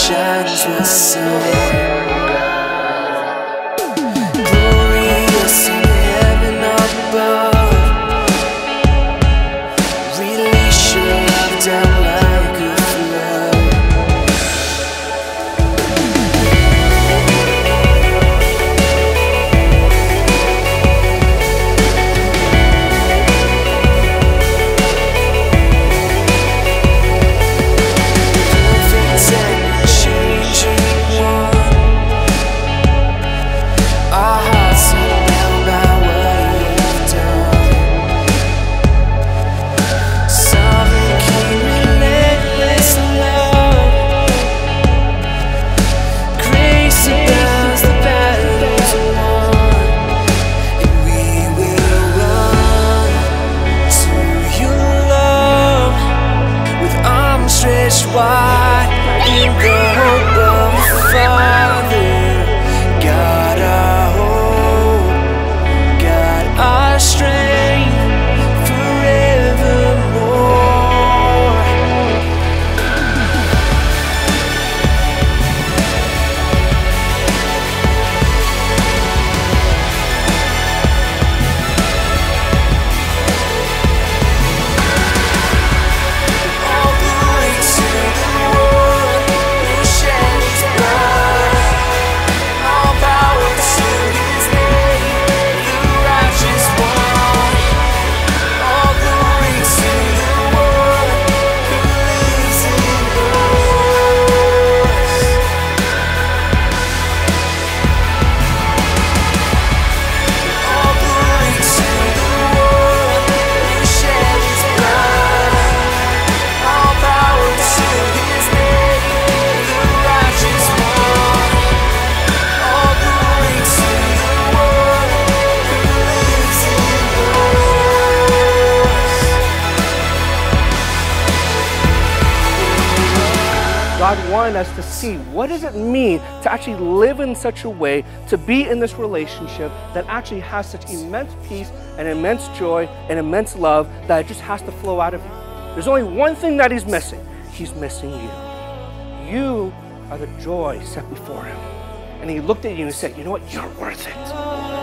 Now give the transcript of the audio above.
shines the sun. Glorious in heaven above, release your love down like a flood. Stretched wide in the hope of a Father. God our hope, God our strength forevermore. God wanted us to see, what does it mean to actually live in such a way, to be in this relationship that actually has such immense peace and immense joy and immense love that it just has to flow out of you. There's only one thing that he's missing. He's missing you. You are the joy set before him. And he looked at you and said, you know what? You're worth it.